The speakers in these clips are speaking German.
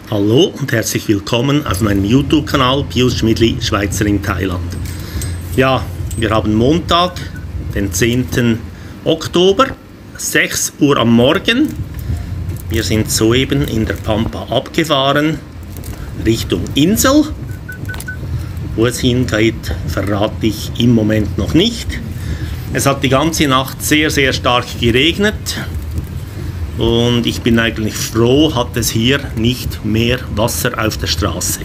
Hallo und herzlich willkommen auf meinem YouTube-Kanal Pius Schmidli, Schweizer in Thailand. Ja, wir haben Montag, den 10. Oktober, 6 Uhr am Morgen. Wir sind soeben in der Pampa abgefahren, Richtung Insel. Wo es hingeht, verrate ich im Moment noch nicht. Es hat die ganze Nacht sehr, sehr stark geregnet. Und ich bin eigentlich froh, hat es hier nicht mehr Wasser auf der Straße.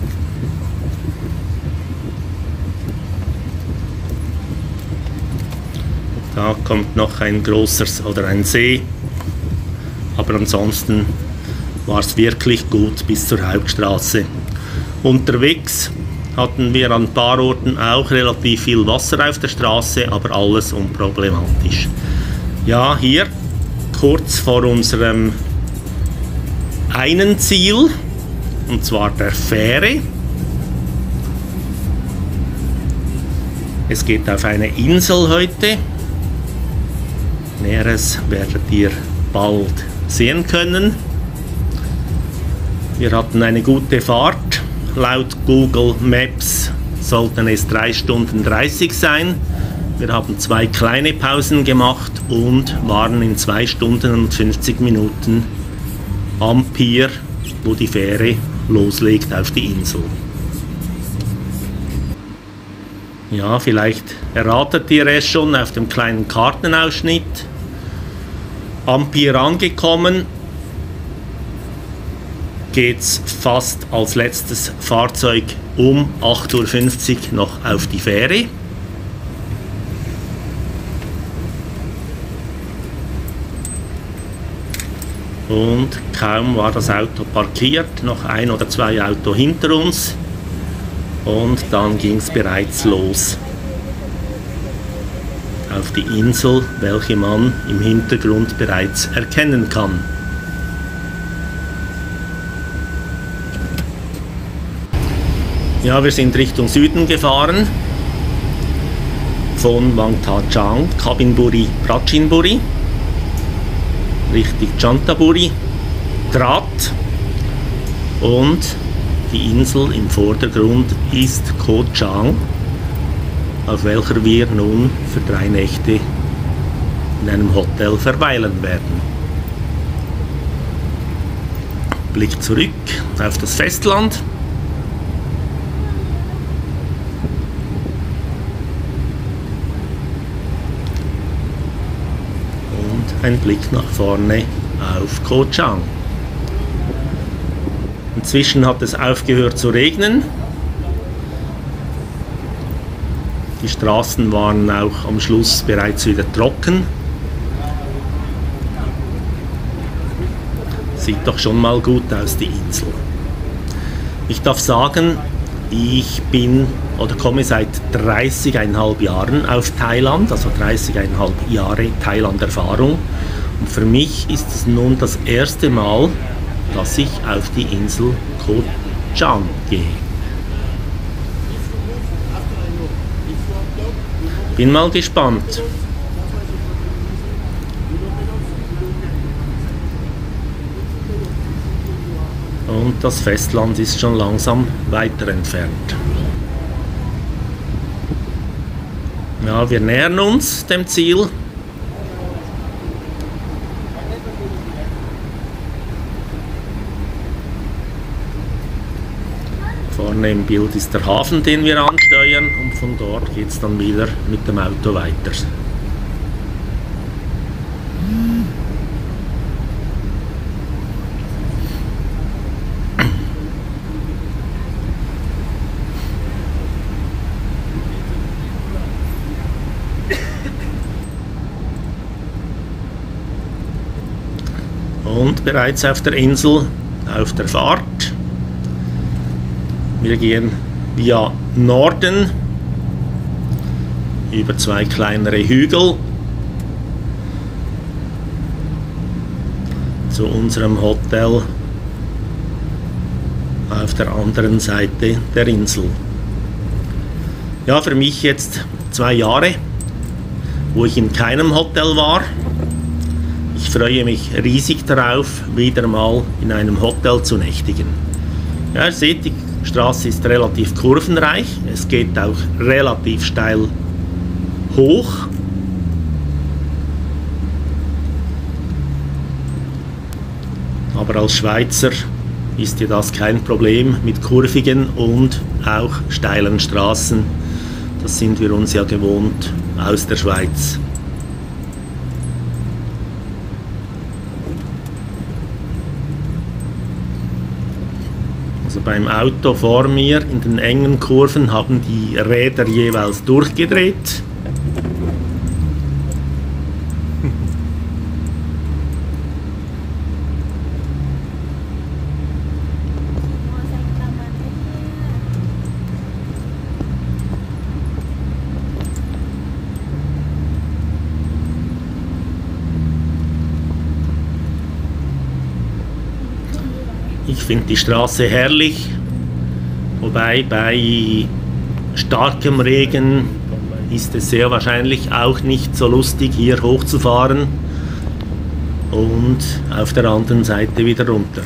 Da kommt noch ein großer oder ein See. Aber ansonsten war es wirklich gut bis zur Hauptstraße. Unterwegs hatten wir an ein paar Orten auch relativ viel Wasser auf der Straße, aber alles unproblematisch. Ja, hier kurz vor unserem einen Ziel, und zwar der Fähre. Es geht auf eine Insel heute. Näheres werdet ihr bald sehen können. Wir hatten eine gute Fahrt. Laut Google Maps sollten es 3 Stunden 30 sein. Wir haben 2 kleine Pausen gemacht und waren in 2 Stunden und 50 Minuten am Pier, wo die Fähre loslegt auf die Insel. Ja, vielleicht erratet ihr es schon auf dem kleinen Kartenausschnitt. Am Pier angekommen, geht es fast als letztes Fahrzeug um 8:50 Uhr noch auf die Fähre. Und kaum war das Auto parkiert, noch 1 oder 2 Autos hinter uns, und dann ging es bereits los auf die Insel, welche man im Hintergrund bereits erkennen kann. Ja, wir sind Richtung Süden gefahren, von Vang Ta Chang, Kabinburi, Prachinburi, richtig Chantaburi, Trat, und die Insel im Vordergrund ist Koh Chang, auf welcher wir nun für 3 Nächte in einem Hotel verweilen werden. Blick zurück auf das Festland. Ein Blick nach vorne auf Koh Chang. Inzwischen hat es aufgehört zu regnen. Die Straßen waren auch am Schluss bereits wieder trocken. Sieht doch schon mal gut aus, die Insel. Ich darf sagen, ich bin oder komme seit 30,5 Jahren auf Thailand, also 30,5 Jahre Thailand-Erfahrung. Und für mich ist es nun das erste Mal, dass ich auf die Insel Koh Chang gehe. Bin mal gespannt. Und das Festland ist schon langsam weiter entfernt. Ja, wir nähern uns dem Ziel. Vorne im Bild ist der Hafen, den wir ansteuern, und von dort geht es dann wieder mit dem Auto weiter. Und bereits auf der Insel, auf der Fahrt. Wir gehen via Norden über 2 kleinere Hügel zu unserem Hotel auf der anderen Seite der Insel. Ja, für mich jetzt 2 Jahre, wo ich in keinem Hotel war. ich freue mich riesig darauf, wieder mal in einem Hotel zu nächtigen. Ja, ihr seht, die Straße ist relativ kurvenreich, es geht auch relativ steil hoch. Aber als Schweizer ist ja das kein Problem mit kurvigen und auch steilen Straßen. Das sind wir uns ja gewohnt aus der Schweiz. Also beim Auto vor mir in den engen Kurven haben die Räder jeweils durchgedreht. Ich finde die Straße herrlich, wobei bei starkem Regen ist es sehr wahrscheinlich auch nicht so lustig, hier hochzufahren und auf der anderen Seite wieder runter.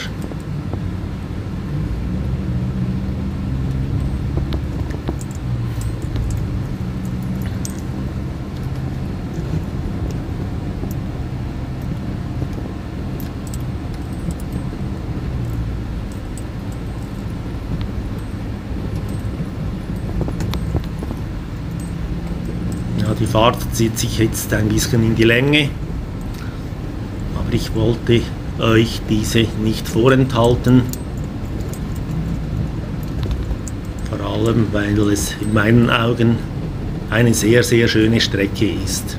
Die Fahrt zieht sich jetzt ein bisschen in die Länge, aber ich wollte euch diese nicht vorenthalten, vor allem weil es in meinen Augen eine sehr, sehr schöne Strecke ist.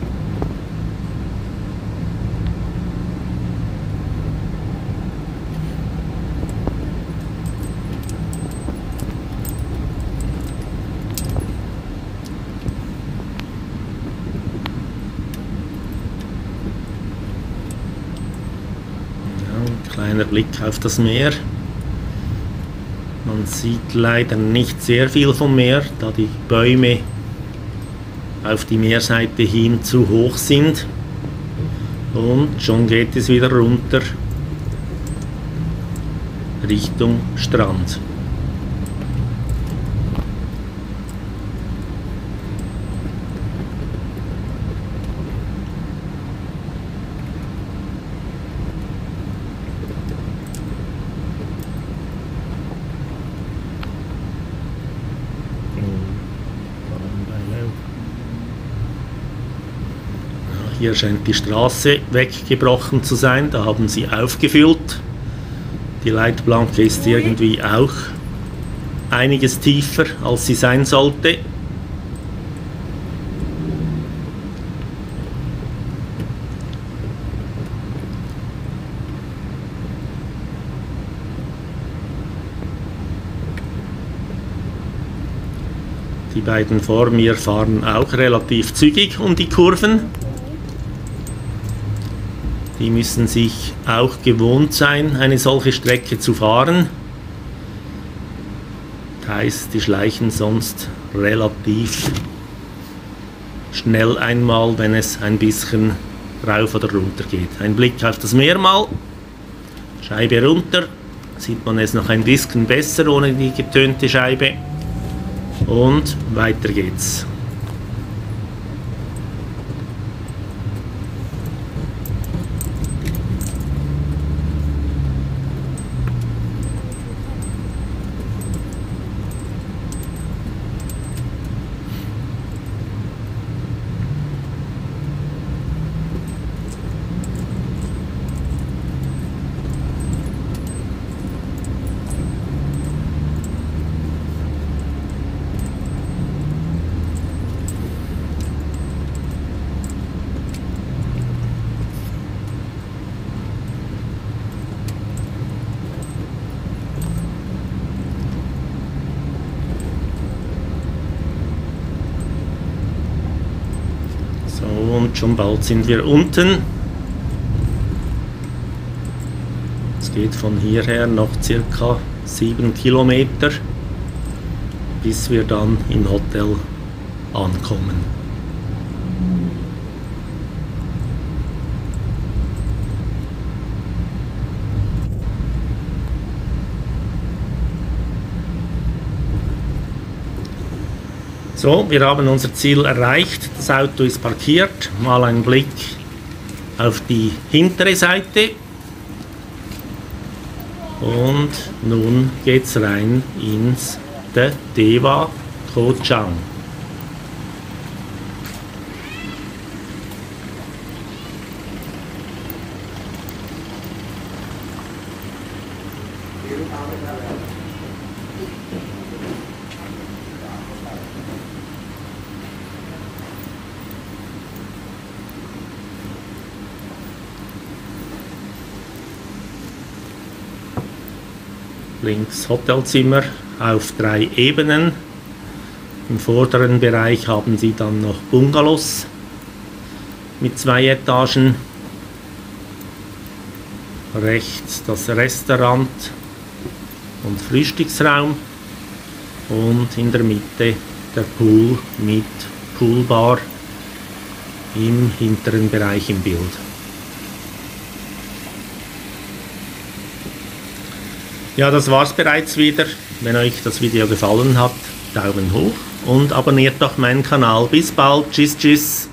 Kleiner Blick auf das Meer. Man sieht leider nicht sehr viel vom Meer, da die Bäume auf die Meerseite hin zu hoch sind. Und schon geht es wieder runter Richtung Strand. Hier scheint die Straße weggebrochen zu sein, da haben sie aufgefüllt. Die Leitplanke ist irgendwie auch einiges tiefer, als sie sein sollte. Die beiden vor mir fahren auch relativ zügig um die Kurven. Die müssen sich auch gewohnt sein, eine solche Strecke zu fahren. Das heißt, die schleichen sonst relativ schnell einmal, wenn es ein bisschen rauf oder runter geht. Ein Blick auf das Meer mal. Scheibe runter. Sieht man es noch ein bisschen besser ohne die getönte Scheibe. Und weiter geht's. Und schon bald sind wir unten. Es geht von hierher noch circa 7 Kilometer, bis wir dann im Hotel ankommen. So, wir haben unser Ziel erreicht. Das Auto ist parkiert. Mal ein Blick auf die hintere Seite. Und nun geht's rein ins De Deva Ko Chang. Links Hotelzimmer auf 3 Ebenen. Im vorderen Bereich haben sie dann noch Bungalows mit 2 Etagen. Rechts das Restaurant und Frühstücksraum und in der Mitte der Pool mit Poolbar im hinteren Bereich im Bild. Ja, das war's bereits wieder. Wenn euch das Video gefallen hat, Daumen hoch und abonniert doch meinen Kanal. Bis bald. Tschüss, tschüss.